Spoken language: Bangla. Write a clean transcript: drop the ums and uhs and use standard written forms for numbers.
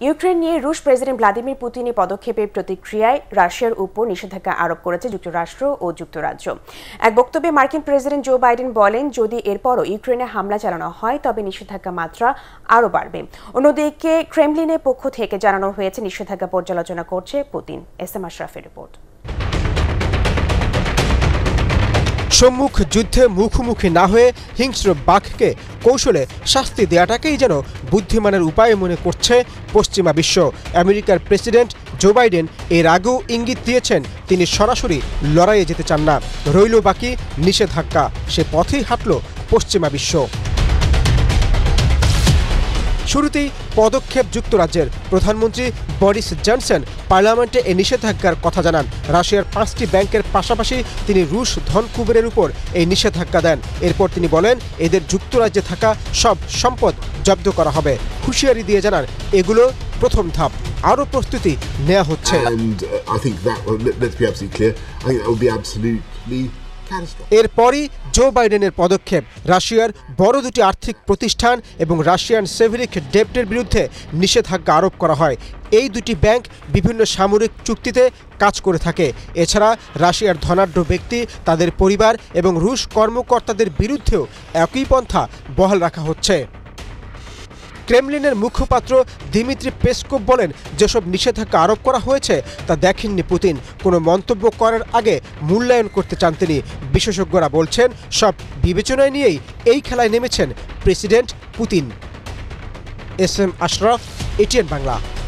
ইউক্রেন নিয়ে রুশ প্রেসিডেন্ট ভ্লাদিমির পুতিনের পদক্ষেপের প্রতিক্রিয়ায় রাশিয়ার উপর নিষেধাজ্ঞা আরোপ করেছে যুক্তরাষ্ট্র ও যুক্তরাজ্য। এক বক্তব্যে মার্কিন প্রেসিডেন্ট জো বাইডেন বলেন, যদি এরপরও ইউক্রেনে হামলা চালানো হয় তবে নিষেধাজ্ঞা মাত্রা আরও বাড়বে। অন্যদিকে ক্রেমলিনের পক্ষ থেকে জানানো হয়েছে নিষেধাজ্ঞা পর্যালোচনা করছে পুতিন। SM আশরাফের report. সম্মুখ যুদ্ধে মুখোমুখি না হয়ে হিংস্র বাঘকে কৌশলে শাস্তি দেওয়াটাকেই যেন বুদ্ধিমানের উপায় মনে করছে পশ্চিমা বিশ্ব। আমেরিকার প্রেসিডেন্ট জো বাইডেন এর আগেও ইঙ্গিত দিয়েছেন তিনি সরাসরি লড়াইয়ে যেতে চান না, রইল বাকি নিষেধাজ্ঞা। সে পথেই হাঁটল পশ্চিমা বিশ্ব। শুরুতেই পদক্ষেপ যুক্তরাজ্যের। প্রধানমন্ত্রী বরিস জনসন পার্লামেন্টে এই নিষেধাজ্ঞার কথা জানান। রাশিয়ার 5টি ব্যাংকের পাশাপাশি তিনি রুশ ধন কুবেরের উপর এই নিষেধাজ্ঞা দেন। এরপর তিনি বলেন, এদের যুক্তরাজ্যে থাকা সব সম্পদ জব্দ করা হবে। হুঁশিয়ারি দিয়ে জানান, এগুলো প্রথম ধাপ, আরও প্রস্তুতি নেওয়া হচ্ছে। এরপরই জো বাইডেনের পদক্ষেপ। রাশিয়ার বড় দুটি আর্থিক প্রতিষ্ঠান এবং রাশিয়ান সেভিরিক ডেপ্টের বিরুদ্ধে নিষেধাজ্ঞা আরোপ করা হয়। এই দুটি ব্যাংক বিভিন্ন সামরিক চুক্তিতে কাজ করে থাকে। এছাড়া রাশিয়ার ধনাঢ্য ব্যক্তি, তাদের পরিবার এবং রুশ কর্মকর্তাদের বিরুদ্ধেও একই পন্থা বহাল রাখা হচ্ছে। ক্রেমলিনের মুখপাত্র দিমিত্রি পেসকোভ বলেন, যেসব নিষেধাজ্ঞা আরোপ করা হয়েছে তা দেখেননি পুতিন। কোনো মন্তব্য করার আগে মূল্যায়ন করতে চান তিনি। বিশেষজ্ঞরা বলছেন, সব বিবেচনায় নিয়েই এই খেলায় নেমেছেন president Putin. SM Ashraf, ATN Bangla.